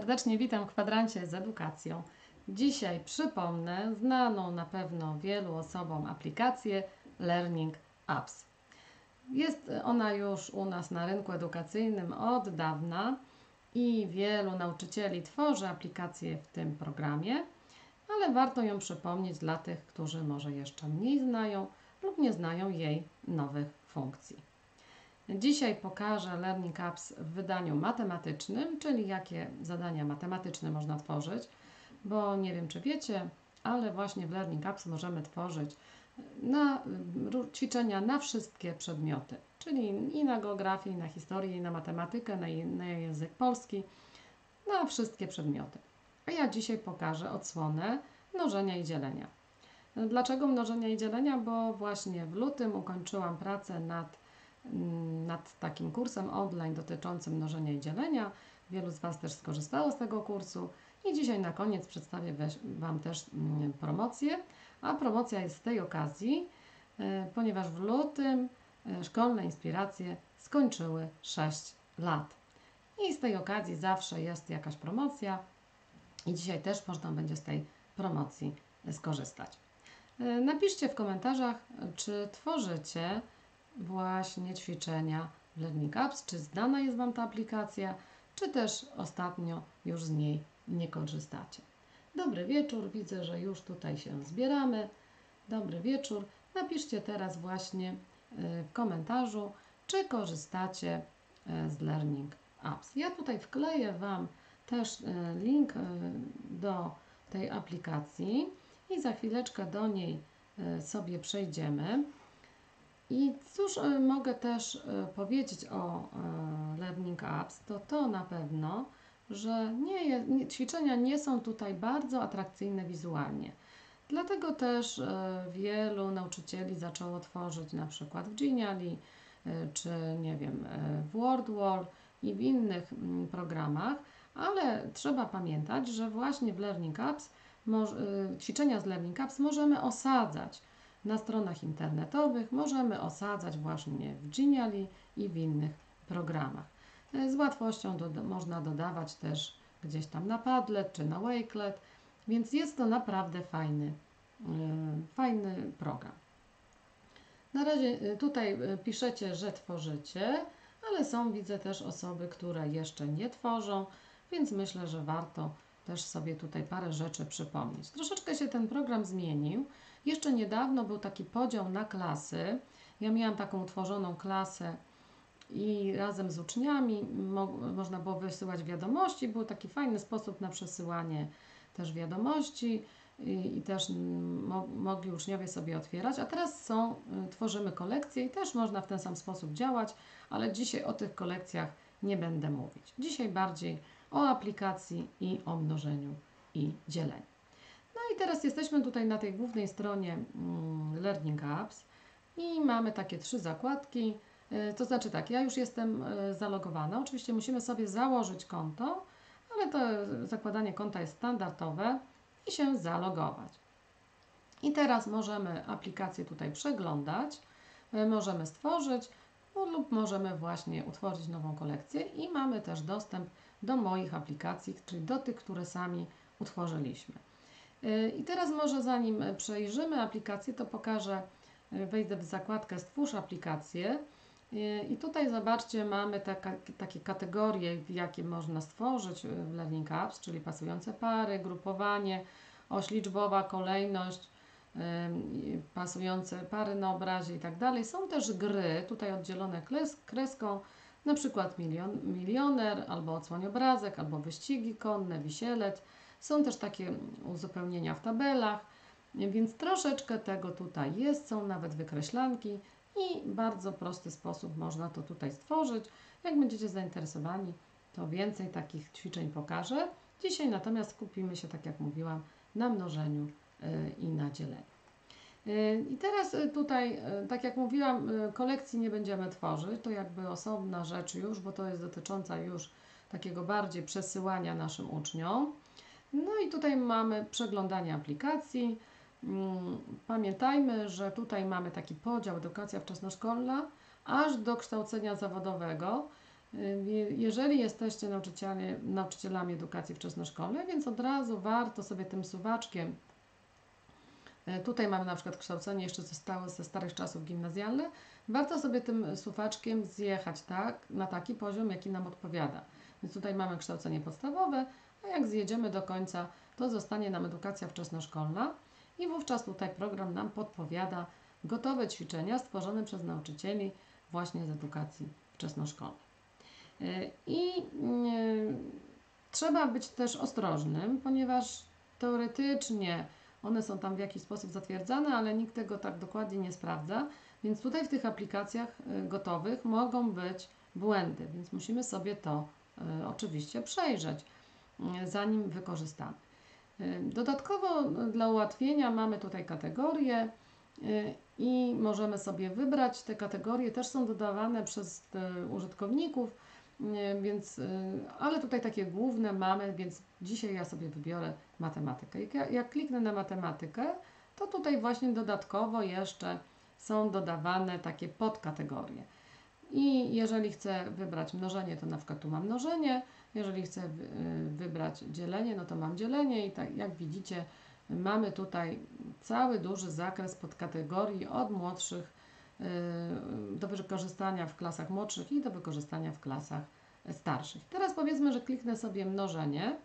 Serdecznie witam w kwadrancie z edukacją. Dzisiaj przypomnę znaną na pewno wielu osobom aplikację Learning Apps. Jest ona już u nas na rynku edukacyjnym od dawna i wielu nauczycieli tworzy aplikacje w tym programie, ale warto ją przypomnieć dla tych, którzy może jeszcze mniej znają lub nie znają jej nowych funkcji. Dzisiaj pokażę Learning Apps w wydaniu matematycznym, czyli jakie zadania matematyczne można tworzyć, bo nie wiem, czy wiecie, ale właśnie w Learning Apps możemy tworzyć ćwiczenia na wszystkie przedmioty, czyli i na geografię, i na historię, i na matematykę, na język polski, na wszystkie przedmioty. A ja dzisiaj pokażę odsłonę mnożenia i dzielenia. Dlaczego mnożenia i dzielenia? Bo właśnie w lutym ukończyłam pracę nad takim kursem online dotyczącym mnożenia i dzielenia. Wielu z Was też skorzystało z tego kursu i dzisiaj na koniec przedstawię Wam też promocję, a promocja jest z tej okazji, ponieważ w lutym szkolne inspiracje skończyły 6 lat i z tej okazji zawsze jest jakaś promocja i dzisiaj też można będzie z tej promocji skorzystać. Napiszcie w komentarzach, czy tworzycie właśnie ćwiczenia w Learning Apps, czy znana jest Wam ta aplikacja, czy też ostatnio już z niej nie korzystacie. Dobry wieczór, widzę, że już tutaj się zbieramy. Dobry wieczór. Napiszcie teraz właśnie w komentarzu, czy korzystacie z Learning Apps. Ja tutaj wkleję Wam też link do tej aplikacji i za chwileczkę do niej sobie przejdziemy. I cóż mogę też powiedzieć o Learning Apps, to na pewno, że ćwiczenia nie są tutaj bardzo atrakcyjne wizualnie. Dlatego też wielu nauczycieli zaczęło tworzyć na przykład w Geniali, czy nie wiem, w WordWall i w innych programach, ale trzeba pamiętać, że właśnie w Learning Apps ćwiczenia z Learning Apps możemy osadzać na stronach internetowych, możemy osadzać właśnie w Geniali i w innych programach. Z łatwością można dodawać też gdzieś tam na Padlet czy na Wakelet, więc jest to naprawdę fajny program. Na razie tutaj piszecie, że tworzycie, ale widzę też osoby, które jeszcze nie tworzą, więc myślę, że warto też sobie tutaj parę rzeczy przypomnieć. Troszeczkę się ten program zmienił. Jeszcze niedawno był taki podział na klasy. Ja miałam taką utworzoną klasę i razem z uczniami można było wysyłać wiadomości. Był taki fajny sposób na przesyłanie też wiadomości i też mogli uczniowie sobie otwierać. A teraz tworzymy kolekcje i też można w ten sam sposób działać, ale dzisiaj o tych kolekcjach nie będę mówić. Dzisiaj bardziej o aplikacji i o mnożeniu i dzieleniu. No i teraz jesteśmy tutaj na tej głównej stronie Learning Apps i mamy takie 3 zakładki. To znaczy tak, ja już jestem zalogowana. Oczywiście musimy sobie założyć konto, ale to zakładanie konta jest standardowe i się zalogować. I teraz możemy aplikację tutaj przeglądać, możemy stworzyć lub możemy właśnie utworzyć nową kolekcję i mamy też dostęp do moich aplikacji, czyli do tych, które sami utworzyliśmy. I teraz może zanim przejrzymy aplikację, to pokażę, wejdę w zakładkę Stwórz aplikację i tutaj zobaczcie, mamy takie kategorie, jakie można stworzyć w Learning Apps, czyli pasujące pary, grupowanie, oś liczbowa, kolejność, pasujące pary na obrazie i tak dalej. Są też gry, tutaj oddzielone kreską, na przykład milioner, albo odsłoń obrazek, albo wyścigi konne, wisielec. Są też takie uzupełnienia w tabelach, więc troszeczkę tego tutaj jest. Są nawet wykreślanki i w bardzo prosty sposób można to tutaj stworzyć. Jak będziecie zainteresowani, to więcej takich ćwiczeń pokażę. Dzisiaj natomiast skupimy się, tak jak mówiłam, na mnożeniu i na dzieleniu. I teraz tutaj, tak jak mówiłam, kolekcji nie będziemy tworzyć, to jakby osobna rzecz już, bo to jest dotycząca już takiego bardziej przesyłania naszym uczniom. No i tutaj mamy przeglądanie aplikacji. Pamiętajmy, że tutaj mamy taki podział edukacja wczesnoszkolna aż do kształcenia zawodowego. Jeżeli jesteście nauczycielami edukacji wczesnoszkolnej, więc od razu warto sobie tym suwaczkiem, tutaj mamy na przykład kształcenie jeszcze ze starych czasów gimnazjalne, warto sobie tym suwaczkiem zjechać na taki poziom, jaki nam odpowiada. Więc tutaj mamy kształcenie podstawowe, a jak zjedziemy do końca, to zostanie nam edukacja wczesnoszkolna i wówczas tutaj program nam podpowiada gotowe ćwiczenia stworzone przez nauczycieli właśnie z edukacji wczesnoszkolnej. I trzeba być też ostrożnym, ponieważ teoretycznie one są tam w jakiś sposób zatwierdzane, ale nikt tego tak dokładnie nie sprawdza, więc tutaj w tych aplikacjach gotowych mogą być błędy, więc musimy sobie to oczywiście przejrzeć, zanim wykorzystamy. Dodatkowo dla ułatwienia mamy tutaj kategorie i możemy sobie wybrać. Te kategorie też są dodawane przez użytkowników, więc, ale tutaj takie główne mamy, więc dzisiaj ja sobie wybiorę matematykę. Jak kliknę na matematykę, to tutaj właśnie dodatkowo jeszcze są dodawane takie podkategorie. I jeżeli chcę wybrać mnożenie, to na przykład tu mam mnożenie. Jeżeli chcę wybrać dzielenie, no to mam dzielenie i tak jak widzicie, mamy tutaj cały duży zakres podkategorii od młodszych do wykorzystania w klasach młodszych i do wykorzystania w klasach starszych. Teraz powiedzmy, że kliknę sobie mnożenie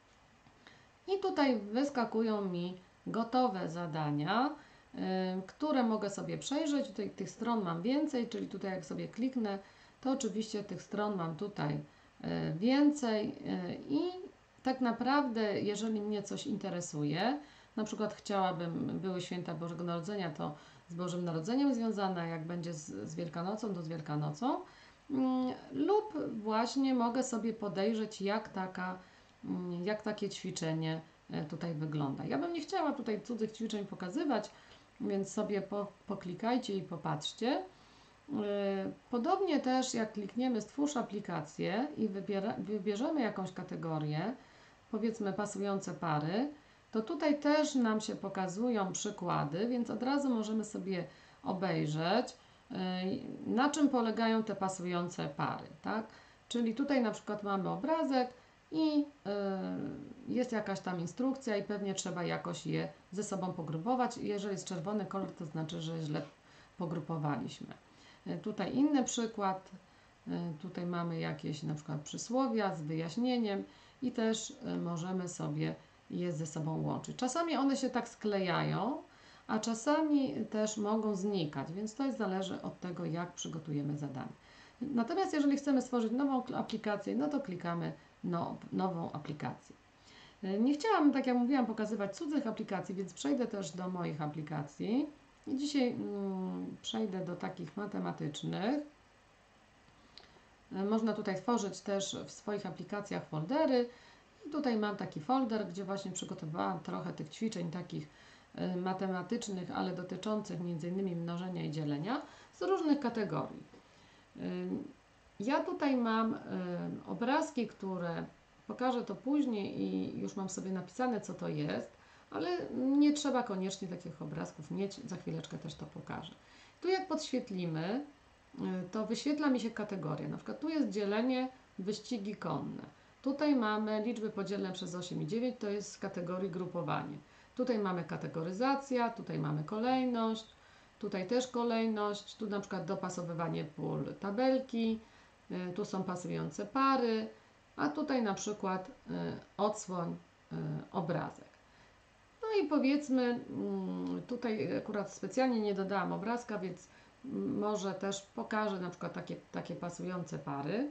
i tutaj wyskakują mi gotowe zadania, które mogę sobie przejrzeć. Tutaj tych stron mam więcej, czyli tutaj jak sobie kliknę, to oczywiście tych stron mam tutaj więcej i tak naprawdę, jeżeli mnie coś interesuje, na przykład chciałabym, były święta Bożego Narodzenia, to z Bożym Narodzeniem związane, jak będzie z Wielkanocą, to z Wielkanocą, lub właśnie mogę sobie podejrzeć, jak takie ćwiczenie tutaj wygląda. Ja bym nie chciała tutaj cudzych ćwiczeń pokazywać, więc sobie poklikajcie i popatrzcie. Podobnie też jak klikniemy stwórz aplikację i wybierzemy jakąś kategorię, powiedzmy pasujące pary, to tutaj też nam się pokazują przykłady, więc od razu możemy sobie obejrzeć, na czym polegają te pasujące pary, tak? Czyli tutaj na przykład mamy obrazek i jest jakaś tam instrukcja i pewnie trzeba jakoś je ze sobą pogrupować. Jeżeli jest czerwony kolor, to znaczy, że źle pogrupowaliśmy. Tutaj inny przykład, tutaj mamy jakieś na przykład przysłowia z wyjaśnieniem i też możemy sobie je ze sobą łączyć. Czasami one się tak sklejają, a czasami też mogą znikać, więc to zależy od tego, jak przygotujemy zadanie. Natomiast jeżeli chcemy stworzyć nową aplikację, no to klikamy nową aplikację. Nie chciałam, tak jak mówiłam, pokazywać cudzych aplikacji, więc przejdę też do moich aplikacji. I dzisiaj przejdę do takich matematycznych. Można tutaj tworzyć też w swoich aplikacjach foldery. I tutaj mam taki folder, gdzie właśnie przygotowałam trochę tych ćwiczeń takich matematycznych, ale dotyczących m.in. mnożenia i dzielenia z różnych kategorii. Ja tutaj mam obrazki, które pokażę to później i już mam sobie napisane, co to jest, ale nie trzeba koniecznie takich obrazków mieć, za chwileczkę też to pokażę. Tu jak podświetlimy, to wyświetla mi się kategoria, na przykład tu jest dzielenie, wyścigi konne. Tutaj mamy liczby podzielne przez 8 i 9, to jest z kategorii grupowanie. Tutaj mamy kategoryzacja, tutaj mamy kolejność, tutaj też kolejność, tu na przykład dopasowywanie pól tabelki, tu są pasujące pary, a tutaj na przykład odsłoń obrazek. No i powiedzmy, tutaj akurat specjalnie nie dodałam obrazka, więc może też pokażę na przykład takie pasujące pary.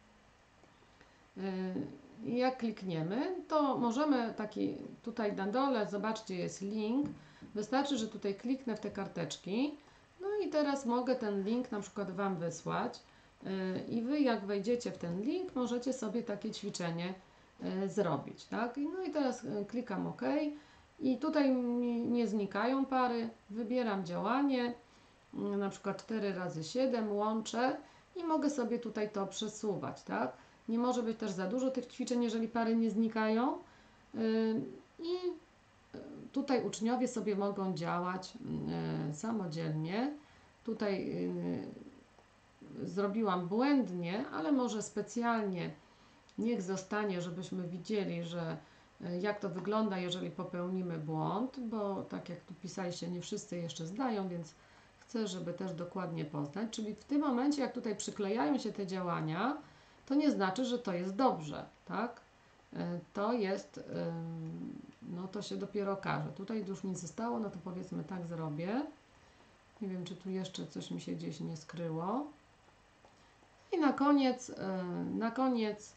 Jak klikniemy, to możemy tutaj na dole, zobaczcie, jest link. Wystarczy, że tutaj kliknę w te karteczki. No i teraz mogę ten link na przykład Wam wysłać. I Wy jak wejdziecie w ten link, możecie sobie takie ćwiczenie zrobić, tak? No i teraz klikam OK. I tutaj nie znikają pary. Wybieram działanie, na przykład 4 razy 7, łączę i mogę sobie tutaj to przesuwać, tak? Nie może być też za dużo tych ćwiczeń, jeżeli pary nie znikają. I tutaj uczniowie sobie mogą działać samodzielnie. Tutaj zrobiłam błędnie, ale może specjalnie niech zostanie, żebyśmy widzieli, że jak to wygląda, jeżeli popełnimy błąd, bo tak jak tu pisaliście, nie wszyscy jeszcze zdają, więc chcę, żeby też dokładnie poznać. Czyli w tym momencie, jak tutaj przyklejają się te działania, to nie znaczy, że to jest dobrze, tak? To jest, no to się dopiero okaże. Tutaj już nic zostało, no to powiedzmy tak zrobię. Nie wiem, czy tu jeszcze coś mi się gdzieś nie skryło. I na koniec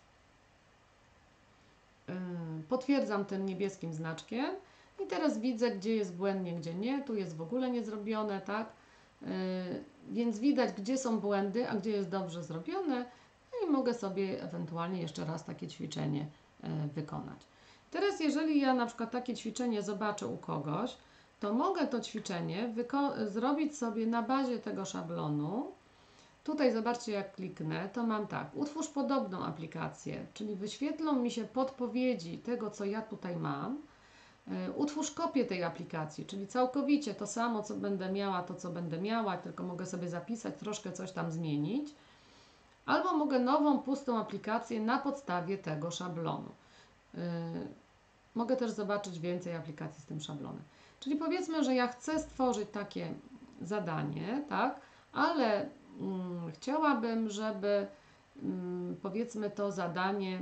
potwierdzam tym niebieskim znaczkiem i teraz widzę, gdzie jest błędnie, gdzie nie. Tu jest w ogóle nie zrobione, tak? Więc widać, gdzie są błędy, a gdzie jest dobrze zrobione. No i mogę sobie ewentualnie jeszcze raz takie ćwiczenie wykonać. Teraz jeżeli ja na przykład takie ćwiczenie zobaczę u kogoś, to mogę to ćwiczenie zrobić sobie na bazie tego szablonu. Tutaj zobaczcie, jak kliknę, to mam tak, utwórz podobną aplikację, czyli wyświetlą mi się podpowiedzi tego, co ja tutaj mam. Utwórz kopię tej aplikacji, czyli całkowicie to samo, co będę miała, to co będę miała, tylko mogę sobie zapisać, troszkę coś tam zmienić. Albo mogę nową, pustą aplikację na podstawie tego szablonu. Mogę też zobaczyć więcej aplikacji z tym szablonem. Czyli powiedzmy, że ja chcę stworzyć takie zadanie, tak, ale chciałabym, żeby powiedzmy to zadanie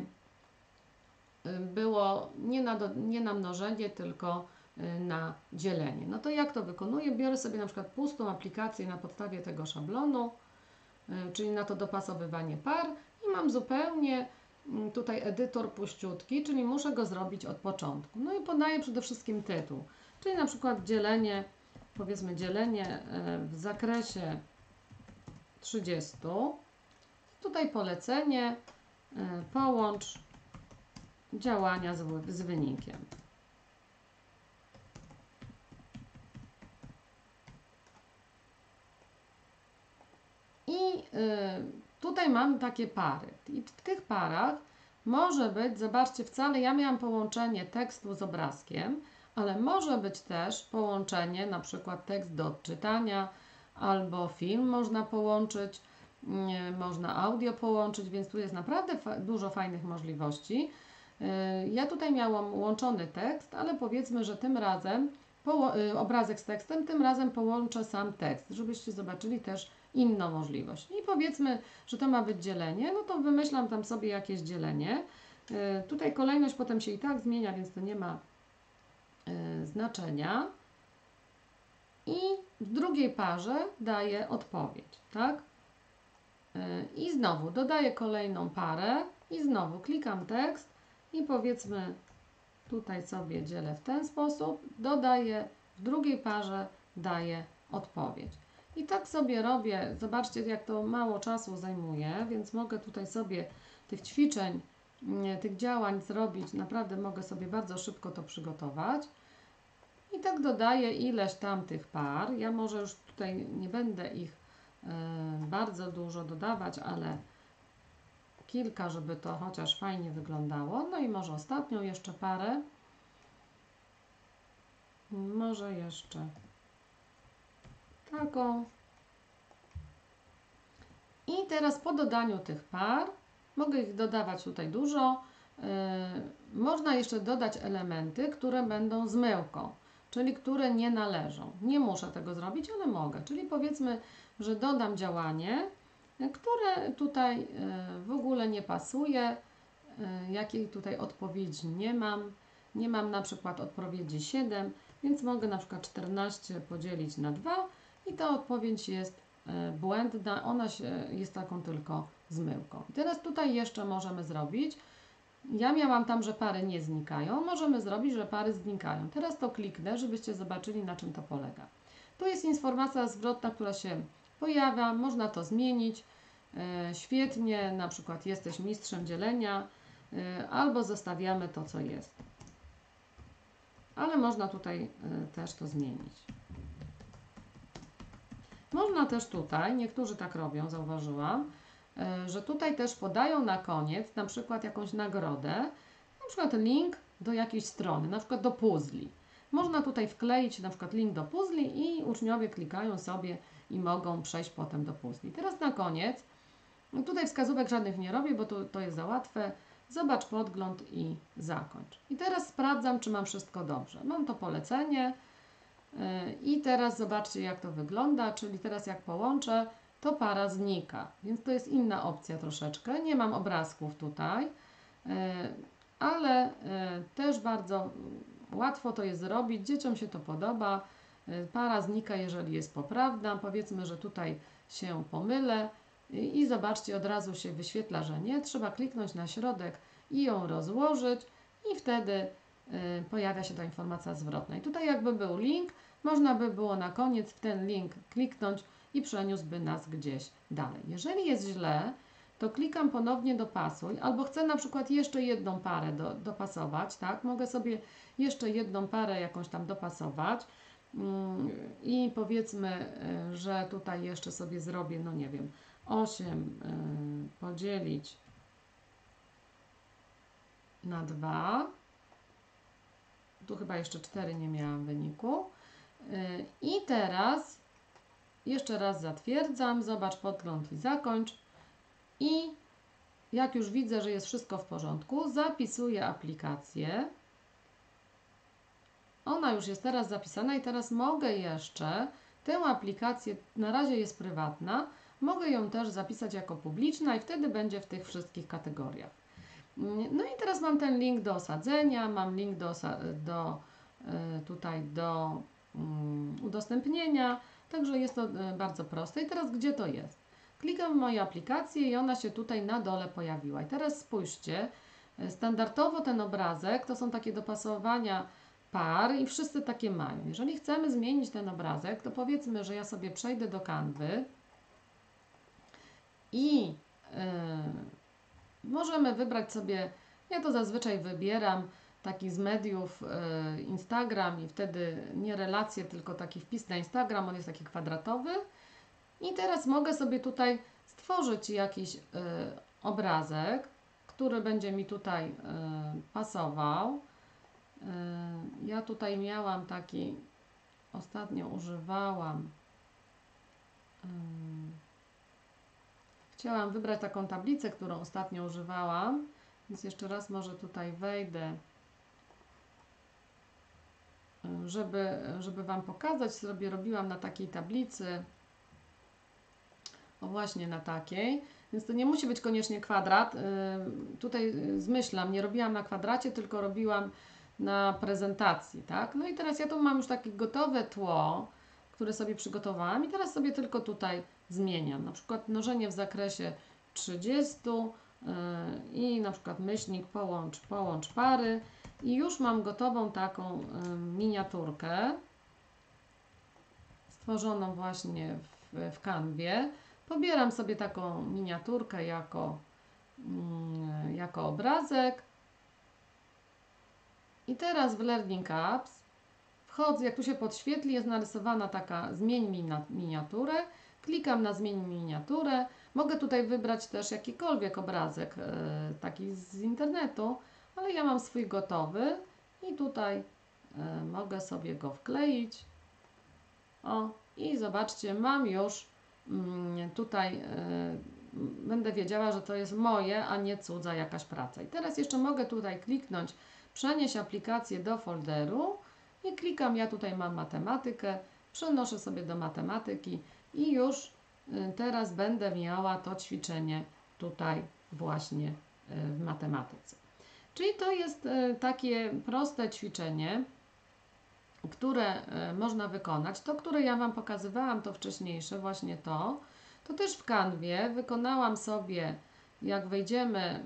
było nie na mnożenie, tylko na dzielenie. No to jak to wykonuję? Biorę sobie na przykład pustą aplikację na podstawie tego szablonu, czyli na to dopasowywanie par i mam zupełnie tutaj edytor puściutki, czyli muszę go zrobić od początku. No i podaję przede wszystkim tytuł, czyli na przykład dzielenie, powiedzmy dzielenie w zakresie 30. Tutaj polecenie, połącz działania z wynikiem. I tutaj mam takie pary. I w tych parach może być, zobaczcie, wcale ja miałam połączenie tekstu z obrazkiem, ale może być też połączenie, na przykład tekst do odczytania, albo film można połączyć, można audio połączyć, więc tu jest naprawdę dużo fajnych możliwości. Ja tutaj miałam łączony tekst, ale powiedzmy, że tym razem obrazek z tekstem, tym razem połączę sam tekst, żebyście zobaczyli też inną możliwość. I powiedzmy, że to ma być dzielenie, no to wymyślam tam sobie jakieś dzielenie. Tutaj kolejność potem się i tak zmienia, więc to nie ma znaczenia. I w drugiej parze daję odpowiedź, tak? I znowu dodaję kolejną parę i znowu klikam tekst i powiedzmy tutaj sobie dzielę w ten sposób, dodaję w drugiej parze, daję odpowiedź. I tak sobie robię, zobaczcie, jak to mało czasu zajmuje, więc mogę tutaj sobie tych ćwiczeń, tych działań zrobić, naprawdę mogę sobie bardzo szybko to przygotować. I tak dodaję ileś tam tych par. Ja może już tutaj nie będę ich bardzo dużo dodawać, ale kilka, żeby to chociaż fajnie wyglądało. No i może ostatnią jeszcze parę. Może jeszcze taką. I teraz po dodaniu tych par, mogę ich dodawać tutaj dużo. Można jeszcze dodać elementy, które będą zmyłką, czyli które nie należą. Nie muszę tego zrobić, ale mogę. Czyli powiedzmy, że dodam działanie, które tutaj w ogóle nie pasuje, jakiej tutaj odpowiedzi nie mam. Nie mam na przykład odpowiedzi 7, więc mogę na przykład 14 podzielić na 2 i ta odpowiedź jest błędna, ona jest taką tylko zmyłką. I teraz tutaj jeszcze możemy zrobić, ja miałam tam, że pary nie znikają, możemy zrobić, że pary znikają. Teraz to kliknę, żebyście zobaczyli, na czym to polega. Tu jest informacja zwrotna, która się pojawia, można to zmienić. Świetnie, na przykład jesteś mistrzem dzielenia, albo zostawiamy to, co jest. Ale można tutaj też to zmienić. Można też tutaj, niektórzy tak robią, zauważyłam, że tutaj też podają na koniec na przykład jakąś nagrodę, na przykład link do jakiejś strony, na przykład do puzli. Można tutaj wkleić na przykład link do puzli i uczniowie klikają sobie i mogą przejść potem do puzli. Teraz na koniec, tutaj wskazówek żadnych nie robię, bo to jest za łatwe. Zobacz podgląd i zakończ. I teraz sprawdzam, czy mam wszystko dobrze. Mam to polecenie i teraz zobaczcie, jak to wygląda, czyli teraz jak połączę, to para znika, więc to jest inna opcja troszeczkę. Nie mam obrazków tutaj, ale też bardzo łatwo to jest zrobić. Dzieciom się to podoba. Para znika, jeżeli jest poprawna. Powiedzmy, że tutaj się pomylę i zobaczcie, od razu się wyświetla, że nie. Trzeba kliknąć na środek i ją rozłożyć i wtedy pojawia się ta informacja zwrotna. I tutaj jakby był link, można by było na koniec w ten link kliknąć i przeniósłby nas gdzieś dalej. Jeżeli jest źle, to klikam ponownie dopasuj, albo chcę na przykład jeszcze jedną parę dopasować, tak? Mogę sobie jeszcze jedną parę jakąś tam dopasować i powiedzmy, że tutaj jeszcze sobie zrobię, no nie wiem, 8 podzielić na 2. Tu chyba jeszcze 4 nie miałam wyniku. I teraz jeszcze raz zatwierdzam, zobacz podgląd i zakończ. I jak już widzę, że jest wszystko w porządku, zapisuję aplikację. Ona już jest teraz zapisana i teraz mogę jeszcze tę aplikację, na razie jest prywatna, mogę ją też zapisać jako publiczna i wtedy będzie w tych wszystkich kategoriach. No i teraz mam ten link do osadzenia, mam link tutaj do udostępnienia, także jest to bardzo proste. I teraz gdzie to jest? Klikam w moją aplikację i ona się tutaj na dole pojawiła. I teraz spójrzcie, standardowo ten obrazek to są takie dopasowania par i wszyscy takie mają. Jeżeli chcemy zmienić ten obrazek, to powiedzmy, że ja sobie przejdę do Canvy i możemy wybrać sobie, ja to zazwyczaj wybieram taki z mediów Instagram i wtedy nie relacje, tylko taki wpis na Instagram, on jest taki kwadratowy. I teraz mogę sobie tutaj stworzyć jakiś obrazek, który będzie mi tutaj pasował. Ja tutaj miałam taki, ostatnio używałam, chciałam wybrać taką tablicę, którą ostatnio używałam, więc jeszcze raz może tutaj wejdę, żeby Wam pokazać, sobie robiłam na takiej tablicy, o właśnie na takiej, więc to nie musi być koniecznie kwadrat, tutaj zmyślam, nie robiłam na kwadracie, tylko robiłam na prezentacji, tak? No i teraz ja tu mam już takie gotowe tło, które sobie przygotowałam i teraz sobie tylko tutaj zmieniam, na przykład mnożenie w zakresie 30 i na przykład myślnik połącz pary i już mam gotową taką miniaturkę stworzoną właśnie w Canwie. Pobieram sobie taką miniaturkę jako obrazek i teraz w Learning Apps wchodzę, jak tu się podświetli, jest narysowana taka zmień miniaturę, klikam na zmień miniaturę, mogę tutaj wybrać też jakikolwiek obrazek taki z internetu, ale ja mam swój gotowy i tutaj mogę sobie go wkleić. O, i zobaczcie, mam już tutaj będę wiedziała, że to jest moje, a nie cudza jakaś praca. I teraz jeszcze mogę tutaj kliknąć, przenieść aplikację do folderu i klikam, ja tutaj mam matematykę, przenoszę sobie do matematyki i już teraz będę miała to ćwiczenie tutaj właśnie w matematyce. Czyli to jest takie proste ćwiczenie, które można wykonać. To, które ja Wam pokazywałam, to wcześniejsze, właśnie to też w Canwie wykonałam sobie, jak wejdziemy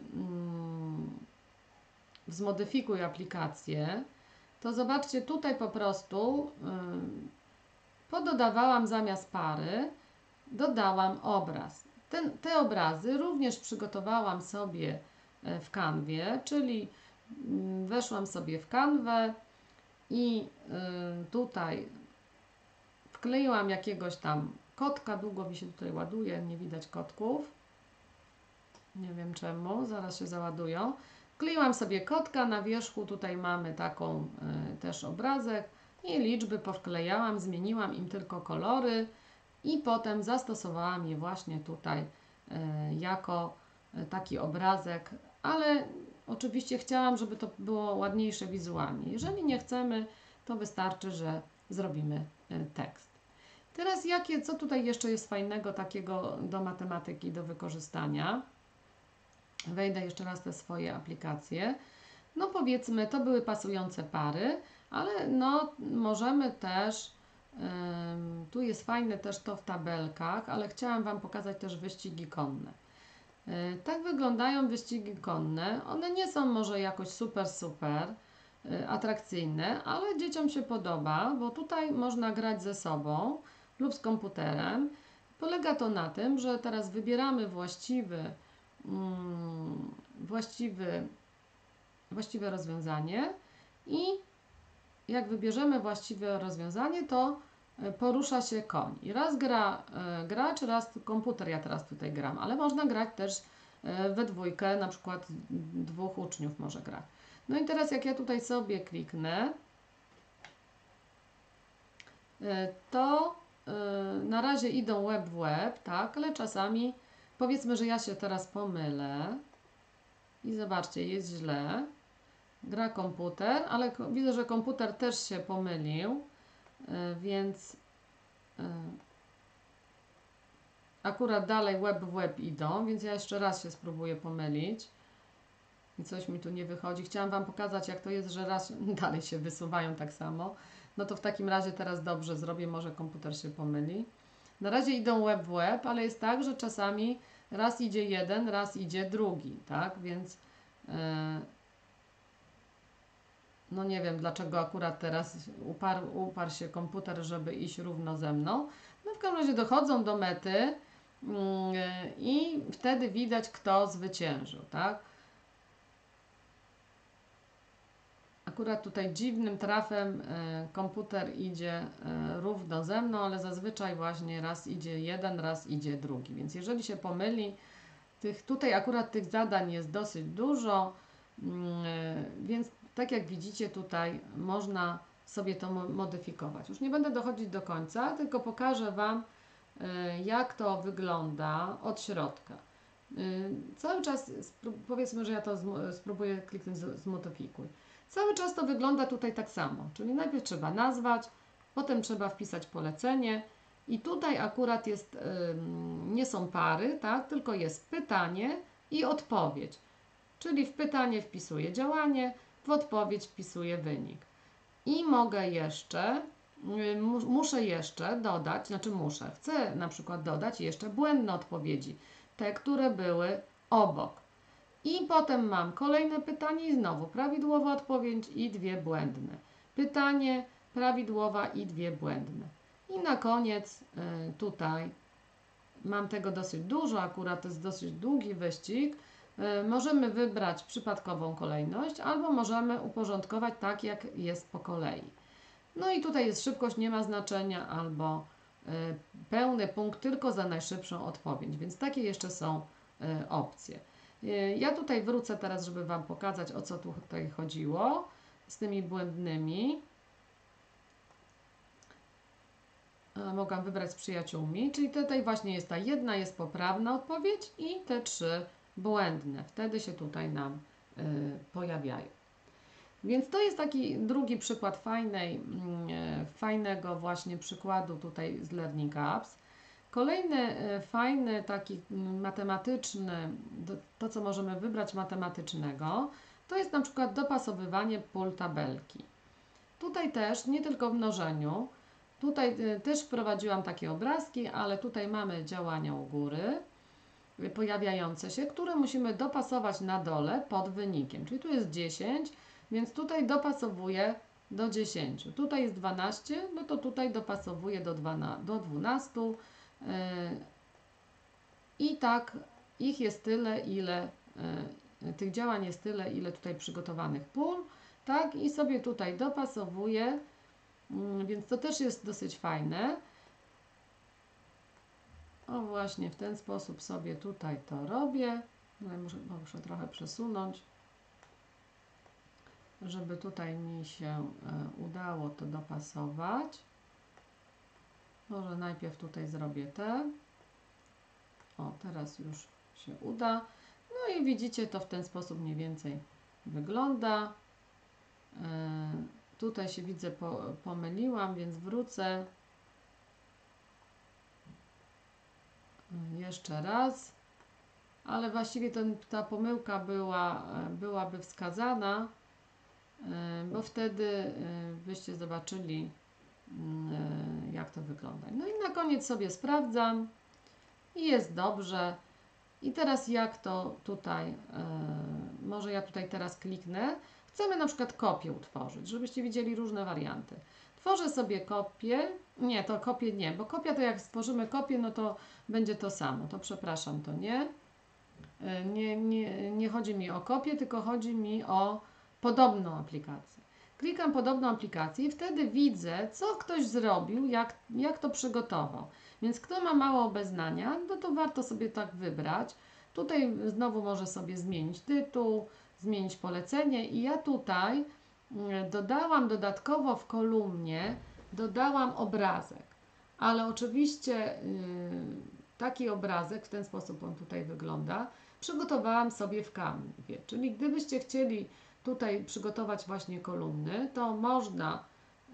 w zmodyfikuj aplikację, to zobaczcie, tutaj po prostu pododawałam zamiast pary, dodałam obraz. Te obrazy również przygotowałam sobie w Canwie, czyli weszłam sobie w Canwę i tutaj wkleiłam jakiegoś tam kotka, długo mi się tutaj ładuje, nie widać kotków, nie wiem czemu, zaraz się załadują. Wkleiłam sobie kotka, na wierzchu tutaj mamy taką też obrazek i liczby powklejałam, zmieniłam im tylko kolory i potem zastosowałam je właśnie tutaj jako taki obrazek, ale oczywiście chciałam, żeby to było ładniejsze wizualnie. Jeżeli nie chcemy, to wystarczy, że zrobimy tekst. Teraz co tutaj jeszcze jest fajnego takiego do matematyki, do wykorzystania? Wejdę jeszcze raz te swoje aplikacje. No powiedzmy, to były pasujące pary, ale no możemy też, tu jest fajne też to w tabelkach, ale chciałam Wam pokazać też wyścigi konne. Tak wyglądają wyścigi konne. One nie są może jakoś super atrakcyjne, ale dzieciom się podoba, bo tutaj można grać ze sobą lub z komputerem. Polega to na tym, że teraz wybieramy właściwe rozwiązanie i jak wybierzemy właściwe rozwiązanie, to porusza się koń. I raz gra gracz, raz komputer. Ja teraz tutaj gram, ale można grać też we dwójkę, na przykład 2 uczniów może grać. No i teraz jak ja tutaj sobie kliknę, to na razie idą łeb w łeb, tak, ale czasami powiedzmy, że ja się teraz pomylę i zobaczcie, jest źle. Gra komputer, ale widzę, że komputer też się pomylił, więc akurat dalej łeb w łeb idą, więc ja jeszcze raz się spróbuję pomylić i coś mi tu nie wychodzi. Chciałam Wam pokazać, jak to jest, że raz dalej się wysuwają tak samo. No to w takim razie teraz dobrze zrobię, może komputer się pomyli. Na razie idą łeb w łeb, ale jest tak, że czasami raz idzie jeden, raz idzie drugi, tak? Więc no nie wiem, dlaczego akurat teraz uparł się komputer, żeby iść równo ze mną. No w każdym razie dochodzą do mety i wtedy widać, kto zwyciężył, tak? Akurat tutaj dziwnym trafem komputer idzie równo ze mną, ale zazwyczaj właśnie raz idzie jeden, raz idzie drugi. Więc jeżeli się pomyli, tutaj akurat tych zadań jest dosyć dużo, więc tak jak widzicie tutaj można sobie to modyfikować. Już nie będę dochodzić do końca, tylko pokażę Wam, jak to wygląda od środka. Cały czas, powiedzmy, że ja to spróbuję kliknąć zmodyfikuj. Cały czas to wygląda tutaj tak samo, czyli najpierw trzeba nazwać, potem trzeba wpisać polecenie i tutaj akurat jest, nie są pary, tak, tylko jest pytanie i odpowiedź. Czyli w pytanie wpisuję działanie, w odpowiedź wpisuję wynik. I mogę jeszcze, muszę jeszcze dodać, chcę na przykład dodać jeszcze błędne odpowiedzi, te, które były obok. I potem mam kolejne pytanie i znowu prawidłowa odpowiedź i 2 błędne. Pytanie, prawidłowa i 2 błędne. I na koniec tutaj mam tego dosyć dużo, akurat to jest dosyć długi wyścig. Możemy wybrać przypadkową kolejność albo możemy uporządkować tak, jak jest po kolei. No i tutaj jest szybkość, nie ma znaczenia, albo pełny punkt tylko za najszybszą odpowiedź, więc takie jeszcze są opcje. Ja tutaj wrócę teraz, żeby Wam pokazać, o co tutaj chodziło z tymi błędnymi. Mogłam wybrać z przyjaciółmi, czyli tutaj właśnie jest ta jedna, jest poprawna odpowiedź i te 3 błędne. Wtedy się tutaj nam pojawiają. Więc to jest taki drugi przykład fajnego właśnie przykładu tutaj z Learning Apps. Kolejny fajny, taki matematyczny, to co możemy wybrać matematycznego, to jest na przykład dopasowywanie pól tabelki. Tutaj też, nie tylko w mnożeniu, tutaj też wprowadziłam takie obrazki, ale tutaj mamy działania u góry pojawiające się, które musimy dopasować na dole pod wynikiem. Czyli tu jest 10, więc tutaj dopasowuję do 10. Tutaj jest 12, no to tutaj dopasowuję do 12. I tak ich jest tyle, ile tych działań jest tyle, ile tutaj przygotowanych pól, tak? I sobie tutaj dopasowuję, więc to też jest dosyć fajne. O właśnie w ten sposób sobie tutaj to robię. No, muszę trochę przesunąć, żeby tutaj mi się udało to dopasować. Może najpierw tutaj zrobię te. O, teraz już się uda. No i widzicie, to w ten sposób mniej więcej wygląda. Tutaj się widzę, pomyliłam, więc wrócę. Jeszcze raz. Ale właściwie ta pomyłka byłaby wskazana, bo wtedy byście zobaczyli, jak to wygląda. No i na koniec sobie sprawdzam i jest dobrze. I teraz jak to tutaj, może ja tutaj teraz kliknę. Chcemy na przykład kopię utworzyć, żebyście widzieli różne warianty. Tworzę sobie kopię. Nie, to kopię nie, bo kopia to jak stworzymy kopię, no to będzie to samo. To przepraszam, to nie. Nie chodzi mi o kopię, tylko chodzi mi o podobną aplikację. Klikam podobną aplikację i wtedy widzę, co ktoś zrobił, jak to przygotował. Więc kto ma mało obeznania, no to warto sobie tak wybrać. Tutaj znowu może sobie zmienić tytuł, zmienić polecenie i ja tutaj dodałam dodatkowo w kolumnie, dodałam obrazek. Ale oczywiście taki obrazek, w ten sposób on tutaj wygląda, przygotowałam sobie w Canvie. Czyli gdybyście chcieli tutaj przygotować właśnie kolumny, to można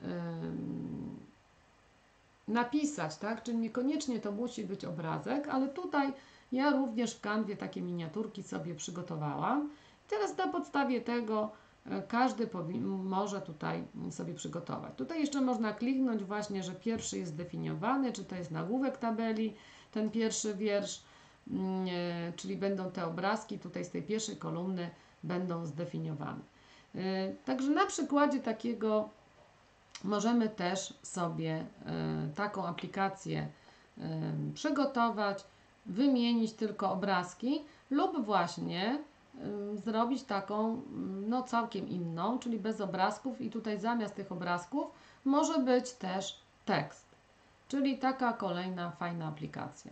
napisać, tak? Czyli niekoniecznie to musi być obrazek, ale tutaj ja również w Canvie takie miniaturki sobie przygotowałam. Teraz na podstawie tego każdy może tutaj sobie przygotować. Tutaj jeszcze można kliknąć właśnie, że pierwszy jest zdefiniowany, czy to jest nagłówek tabeli, ten pierwszy wiersz, czyli będą te obrazki tutaj z tej pierwszej kolumny będą zdefiniowane. Także na przykładzie takiego możemy też sobie taką aplikację przygotować, wymienić tylko obrazki lub właśnie zrobić taką no całkiem inną, czyli bez obrazków i tutaj zamiast tych obrazków może być też tekst, czyli taka kolejna fajna aplikacja.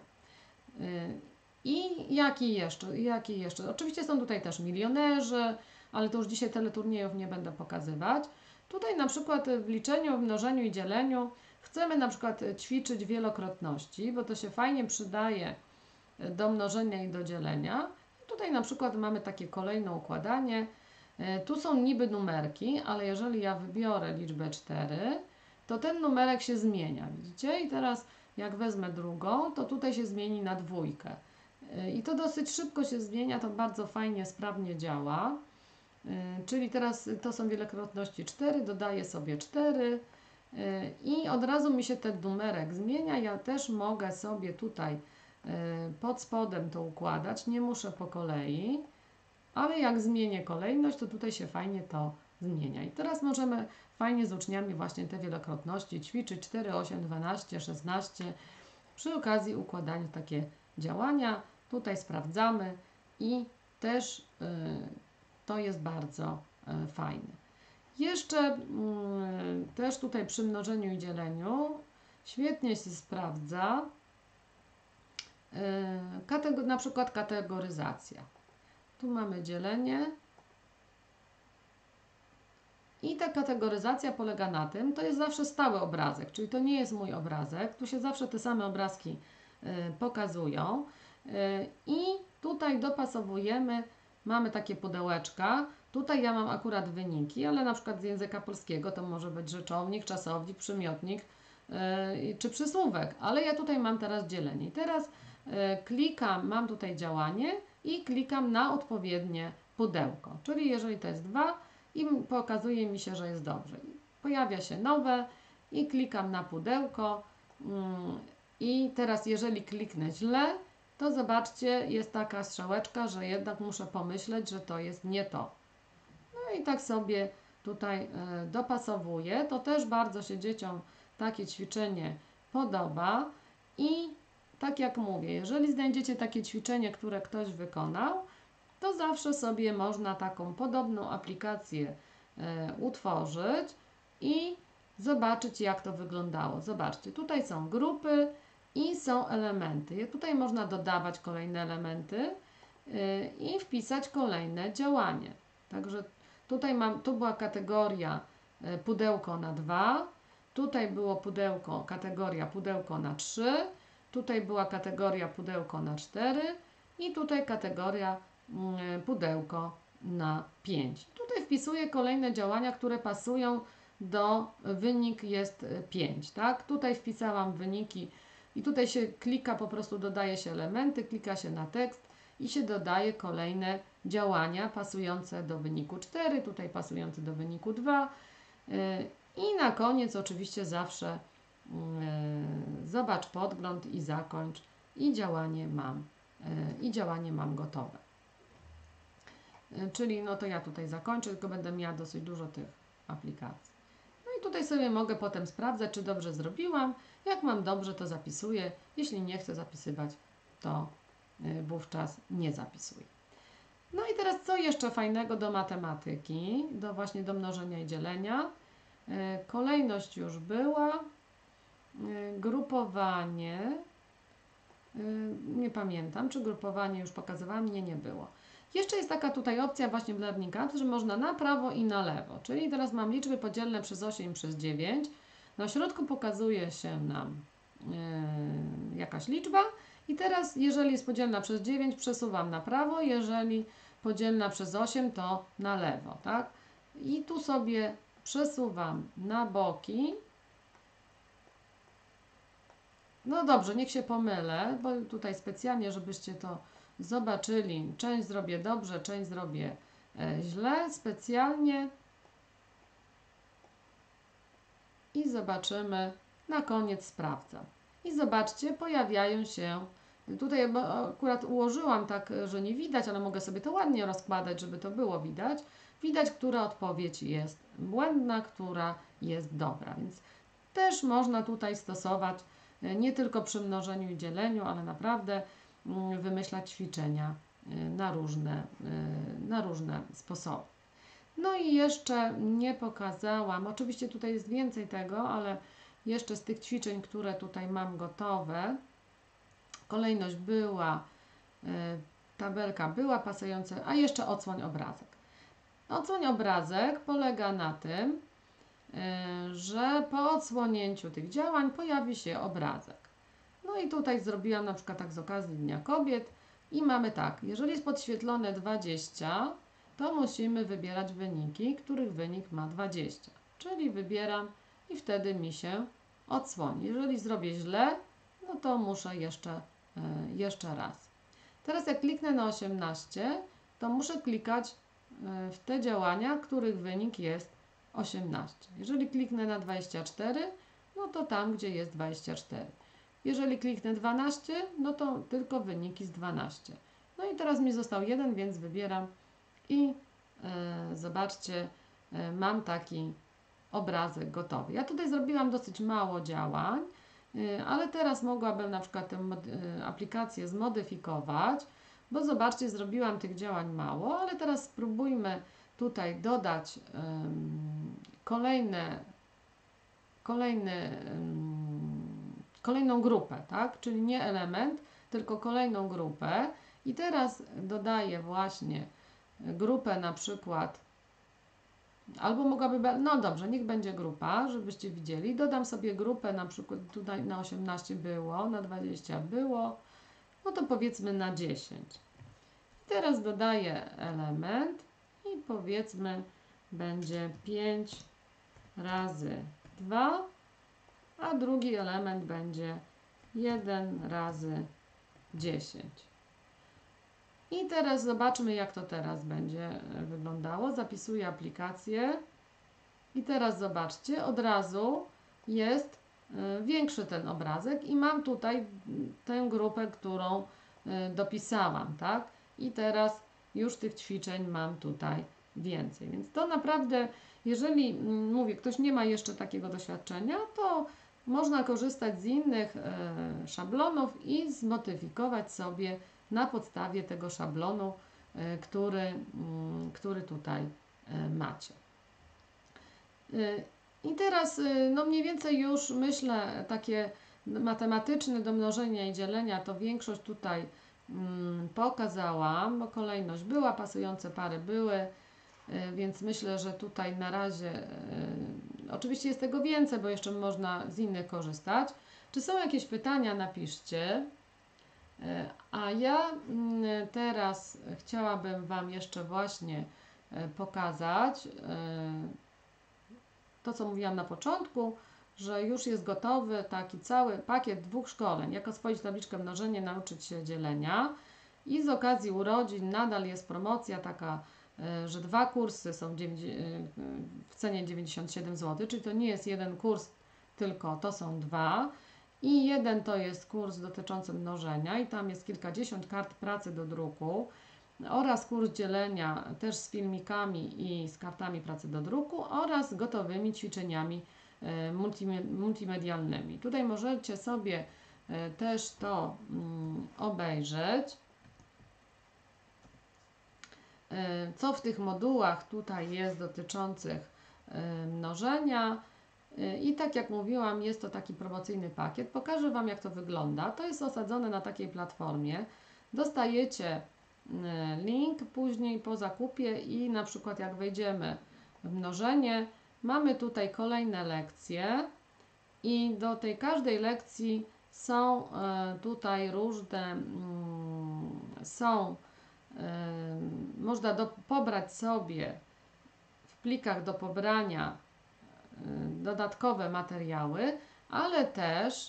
I jaki jeszcze? Oczywiście są tutaj też milionerzy, ale to już dzisiaj teleturniejów nie będę pokazywać. Tutaj na przykład w liczeniu, w mnożeniu i dzieleniu chcemy na przykład ćwiczyć wielokrotności, bo to się fajnie przydaje do mnożenia i do dzielenia. Tutaj na przykład mamy takie kolejne układanie. Tu są niby numerki, ale jeżeli ja wybiorę liczbę 4, to ten numerek się zmienia, widzicie? I teraz jak wezmę drugą, to tutaj się zmieni na 2. I to dosyć szybko się zmienia, to bardzo fajnie, sprawnie działa. Czyli teraz to są wielokrotności 4, dodaję sobie 4 i od razu mi się ten numerek zmienia. Ja też mogę sobie tutaj pod spodem to układać, nie muszę po kolei, ale jak zmienię kolejność, to tutaj się fajnie to zmienia. I teraz możemy fajnie z uczniami właśnie te wielokrotności ćwiczyć 4, 8, 12, 16. Przy okazji układania takie działania. Tutaj sprawdzamy i też to jest bardzo fajne. Jeszcze też tutaj przy mnożeniu i dzieleniu świetnie się sprawdza na przykład kategoryzacja. Tu mamy dzielenie i ta kategoryzacja polega na tym, to jest zawsze stały obrazek, czyli to nie jest mój obrazek, tu się zawsze te same obrazki pokazują i tutaj dopasowujemy, mamy takie pudełeczka, tutaj ja mam akurat wyniki, ale na przykład z języka polskiego to może być rzeczownik, czasownik, przymiotnik czy przysłówek, ale ja tutaj mam teraz dzielenie. I teraz klikam, mam tutaj działanie i klikam na odpowiednie pudełko, czyli jeżeli to jest 2 i pokazuje mi się, że jest dobrze. Pojawia się nowe i klikam na pudełko i teraz jeżeli kliknę źle, to zobaczcie, jest taka strzałeczka, że jednak muszę pomyśleć, że to jest nie to. No i tak sobie tutaj dopasowuję. To też bardzo się dzieciom takie ćwiczenie podoba i tak jak mówię, jeżeli znajdziecie takie ćwiczenie, które ktoś wykonał, to zawsze sobie można taką podobną aplikację utworzyć i zobaczyć, jak to wyglądało. Zobaczcie, tutaj są grupy i są elementy. Tutaj można dodawać kolejne elementy i wpisać kolejne działanie. Także tutaj tu była kategoria pudełko na 2, Tutaj było pudełko, kategoria pudełko na 3, tutaj była kategoria pudełko na 4 i tutaj kategoria pudełko na 5. Tutaj wpisuję kolejne działania, które pasują do wynik jest 5, tak? Tutaj wpisałam wyniki i tutaj się klika, po prostu dodaje się elementy, klika się na tekst i się dodaje kolejne działania pasujące do wyniku 4, tutaj pasujące do wyniku 2 i na koniec oczywiście zawsze zobacz podgląd i zakończ i działanie mam gotowe. Czyli no to ja tutaj zakończę, tylko będę miała dosyć dużo tych aplikacji. No i tutaj sobie mogę potem sprawdzać, czy dobrze zrobiłam. Jak mam dobrze, to zapisuję. Jeśli nie chcę zapisywać, to wówczas nie zapisuję. No i teraz co jeszcze fajnego do matematyki, właśnie do mnożenia i dzielenia. Kolejność już była. Grupowanie. Nie pamiętam, czy grupowanie już pokazywałam. Nie było. Jeszcze jest taka tutaj opcja właśnie w Learning Apps, że można na prawo i na lewo. Czyli teraz mam liczby podzielne przez 8 i przez 9. Na środku pokazuje się nam jakaś liczba i teraz jeżeli jest podzielna przez 9 przesuwam na prawo, jeżeli podzielna przez 8 to na lewo, tak? I tu sobie przesuwam na boki. No dobrze, niech się pomylę, bo tutaj specjalnie, żebyście to zobaczyli. Część zrobię dobrze, część zrobię źle, specjalnie. I zobaczymy, na koniec sprawdzam. I zobaczcie, pojawiają się, tutaj akurat ułożyłam tak, że nie widać, ale mogę sobie to ładnie rozkładać, żeby to było widać. Widać, która odpowiedź jest błędna, która jest dobra, więc też można tutaj stosować nie tylko przy mnożeniu i dzieleniu, ale naprawdę wymyślać ćwiczenia na różne sposoby. No i jeszcze nie pokazałam, oczywiście tutaj jest więcej tego, ale jeszcze z tych ćwiczeń, które tutaj mam gotowe, kolejność była, tabelka była pasująca, a jeszcze odsłoń obrazek. Odsłoń obrazek polega na tym, że po odsłonięciu tych działań pojawi się obrazek. No i tutaj zrobiłam na przykład tak z okazji Dnia Kobiet i mamy tak, jeżeli jest podświetlone 20, to musimy wybierać wyniki, których wynik ma 20. Czyli wybieram i wtedy mi się odsłoni. Jeżeli zrobię źle, no to muszę jeszcze raz. Teraz jak kliknę na 18, to muszę klikać w te działania, których wynik jest 18. Jeżeli kliknę na 24, no to tam, gdzie jest 24. Jeżeli kliknę 12, no to tylko wyniki z 12. No i teraz mi został 1, więc wybieram i zobaczcie, mam taki obrazek gotowy. Ja tutaj zrobiłam dosyć mało działań, ale teraz mogłabym na przykład tę aplikację zmodyfikować, bo zobaczcie, zrobiłam tych działań mało, ale teraz spróbujmy tutaj dodać kolejną grupę, tak? Czyli nie element, tylko kolejną grupę i teraz dodaję właśnie grupę na przykład, albo mogłaby, no dobrze, niech będzie grupa, żebyście widzieli, dodam sobie grupę na przykład, tutaj na 18 było, na 20 było, no to powiedzmy na 10. I teraz dodaję element i powiedzmy będzie 5 razy 2, a drugi element będzie 1 razy 10. I teraz zobaczmy, jak to teraz będzie wyglądało. Zapisuję aplikację i teraz zobaczcie, od razu jest większy ten obrazek i mam tutaj tę grupę, którą dopisałam, tak? I teraz już tych ćwiczeń mam tutaj więcej. Więc to naprawdę, jeżeli, mówię, ktoś nie ma jeszcze takiego doświadczenia, to można korzystać z innych szablonów i zmodyfikować sobie na podstawie tego szablonu, który tutaj macie. I teraz no mniej więcej już myślę takie matematyczne do mnożenia i dzielenia to większość tutaj pokazałam, bo kolejność była, pasujące pary były, więc myślę, że tutaj na razie Oczywiście jest tego więcej, bo jeszcze można z innych korzystać. Czy są jakieś pytania? Napiszcie. A ja teraz chciałabym Wam jeszcze właśnie pokazać to, co mówiłam na początku, że już jest gotowy taki cały pakiet 2 szkoleń. Jak oswoić tabliczkę mnożenia, nauczyć się dzielenia. I z okazji urodzin nadal jest promocja taka, że 2 kursy są w cenie 97 zł, czyli to nie jest jeden kurs, tylko to są 2. I jeden to jest kurs dotyczący mnożenia i tam jest kilkadziesiąt kart pracy do druku oraz kurs dzielenia też z filmikami i z kartami pracy do druku oraz gotowymi ćwiczeniami multimedialnymi. Tutaj możecie sobie też to obejrzeć, co w tych modułach tutaj jest dotyczących mnożenia. I tak jak mówiłam, jest to taki promocyjny pakiet. Pokażę Wam, jak to wygląda. To jest osadzone na takiej platformie. Dostajecie link później po zakupie i na przykład jak wejdziemy w mnożenie, mamy tutaj kolejne lekcje i do tej każdej lekcji są tutaj różne, można pobrać sobie w plikach do pobrania dodatkowe materiały, ale też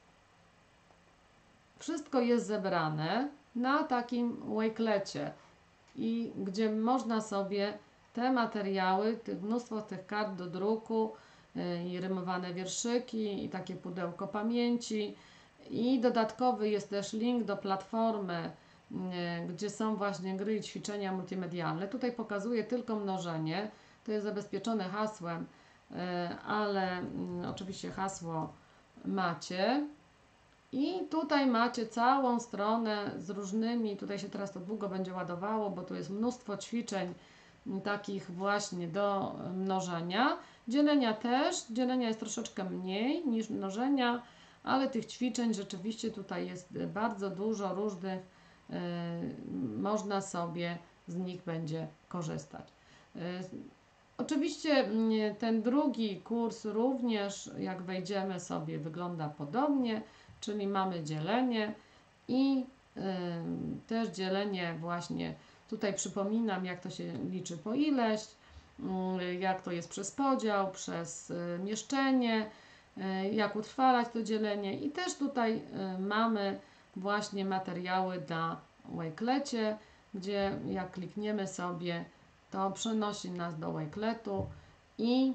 wszystko jest zebrane na takim Wakelecie i gdzie można sobie te materiały, mnóstwo tych kart do druku i rymowane wierszyki i takie pudełko pamięci i dodatkowy jest też link do platformy, gdzie są właśnie gry i ćwiczenia multimedialne. Tutaj pokazuję tylko mnożenie, to jest zabezpieczone hasłem, ale oczywiście hasło macie. I tutaj macie całą stronę z różnymi, tutaj się teraz to długo będzie ładowało, bo tu jest mnóstwo ćwiczeń takich właśnie do mnożenia. Dzielenia też, dzielenia jest troszeczkę mniej niż mnożenia, ale tych ćwiczeń rzeczywiście tutaj jest bardzo dużo różnych, można sobie z nich będzie korzystać. Oczywiście ten drugi kurs również, jak wejdziemy sobie, wygląda podobnie, czyli mamy dzielenie i też dzielenie właśnie, tutaj przypominam, jak to się liczy po ileś, jak to jest przez podział, przez mieszczenie, jak utrwalać to dzielenie i też tutaj mamy właśnie materiały na Wakelecie, gdzie jak klikniemy sobie, to przenosi nas do Wakeletu i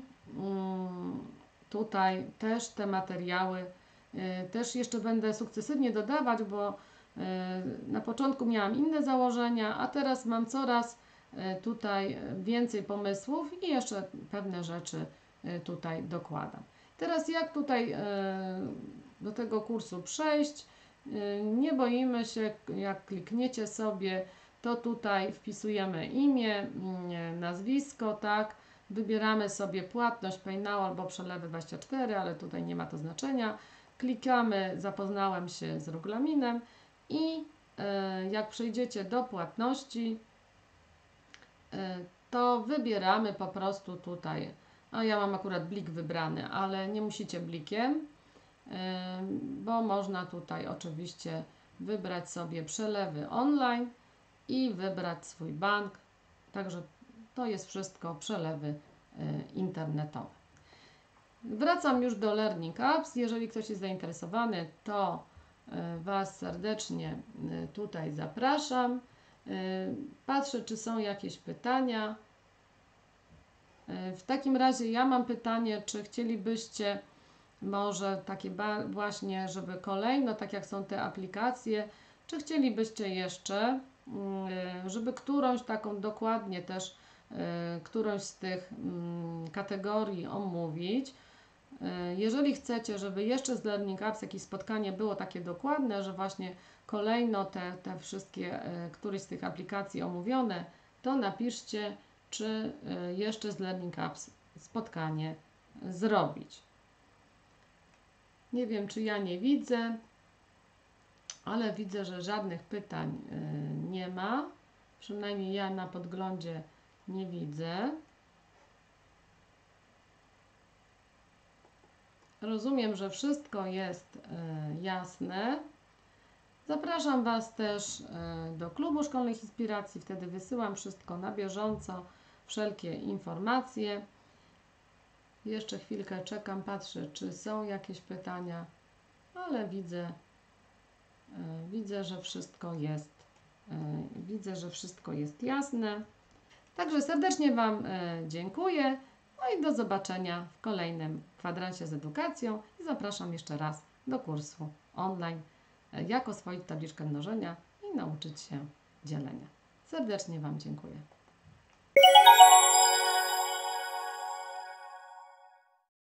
tutaj też te materiały też jeszcze będę sukcesywnie dodawać, bo na początku miałam inne założenia, a teraz mam coraz tutaj więcej pomysłów i jeszcze pewne rzeczy tutaj dokładam. Teraz jak tutaj do tego kursu przejść? Nie boimy się, jak klikniecie sobie, to tutaj wpisujemy imię, nazwisko, tak, wybieramy sobie płatność PayNow albo przelewy 24, ale tutaj nie ma to znaczenia. Klikamy, zapoznałem się z regulaminem i jak przejdziecie do płatności, to wybieramy po prostu tutaj, a ja mam akurat blik wybrany, ale nie musicie blikiem, bo można tutaj oczywiście wybrać sobie przelewy online i wybrać swój bank, także to jest wszystko przelewy internetowe. Wracam już do Learning Apps. Jeżeli ktoś jest zainteresowany, to Was serdecznie tutaj zapraszam. Patrzę, czy są jakieś pytania. W takim razie ja mam pytanie, czy chcielibyście może takie właśnie, żeby kolejno, tak jak są te aplikacje, czy chcielibyście jeszcze, żeby którąś taką dokładnie też, którąś z tych kategorii omówić. Jeżeli chcecie, żeby jeszcze z Learning Apps jakieś spotkanie było takie dokładne, że właśnie kolejno te wszystkie, któreś z tych aplikacji omówione, to napiszcie, czy jeszcze z Learning Apps spotkanie zrobić. Nie wiem, czy ja nie widzę, ale widzę, że żadnych pytań nie ma. Przynajmniej ja na podglądzie nie widzę. Rozumiem, że wszystko jest jasne. Zapraszam Was też do klubu szkolnych inspiracji. Wtedy wysyłam wszystko na bieżąco, wszelkie informacje. Jeszcze chwilkę czekam, patrzę, czy są jakieś pytania, ale widzę, że wszystko jest, jasne. Także serdecznie Wam dziękuję. No i do zobaczenia w kolejnym kwadransie z edukacją i zapraszam jeszcze raz do kursu online, jak oswoić tabliczkę mnożenia i nauczyć się dzielenia. Serdecznie Wam dziękuję.